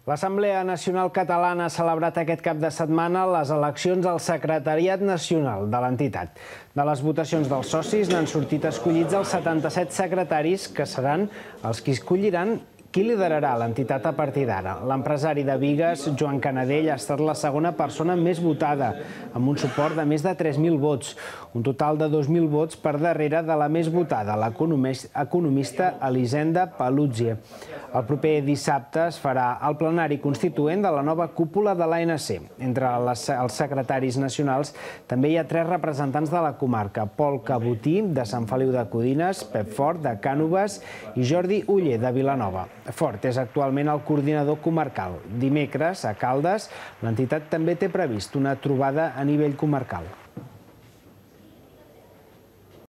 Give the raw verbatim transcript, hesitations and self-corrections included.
L'Assemblea Nacional Catalana ha celebrat aquest cap de setmana les eleccions al Secretariat Nacional de l'entitat. De les votacions dels socis n'han sortit escollits els setanta-set secretaris, que seran els que escolliran qui liderarà l'entitat a partir d'ara. L'empresari de Bigues, Joan Canadell, ha estat la segona persona més votada, amb un suport de més de tres mil vots. Un total de dos mil vots per darrere de la més votada, l'economista Elisenda Paluzzi. El proper dissabte es farà el plenari constituent de la nova cúpula de l'A N C. Entre els secretaris nacionals també hi ha tres representants de la comarca: Pol Cabotí, de Sant Feliu de Codines, Pep Fort, de Cànoves, i Jordi Oller, de Vilanova. Fort és actualment el coordinador comarcal. Dimecres, a Caldes, l'entitat també té previst una trobada a nivell comarcal.